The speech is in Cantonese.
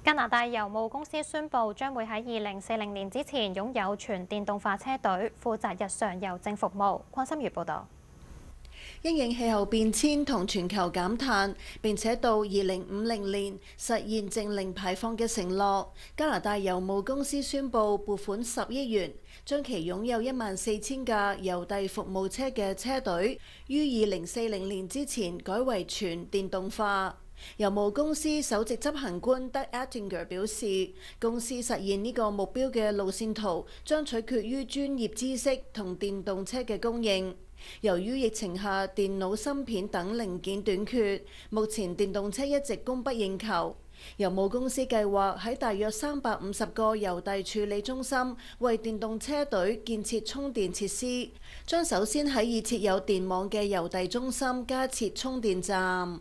加拿大郵務公司宣布，將會喺2040年之前擁有全電動化車隊，負責日常郵政服務。鄺心如報導。 因應氣候變遷同全球減碳，並且到2050年實現淨零排放嘅承諾，加拿大郵務公司宣布撥款10億元，將其擁有14000架郵遞服務車嘅車隊，於2040年之前改為全電動化。郵務公司首席執行官德 Ettinger 表示，公司實現呢個目標嘅路線圖將取決於專業知識同電動車嘅供應。由於疫情下電腦芯片等零件短缺，目前電動車一直供不應求。郵務公司計劃喺大約350個郵遞處理中心為電動車隊建設充電設施，將首先喺已設有電網嘅郵遞中心加設充電站。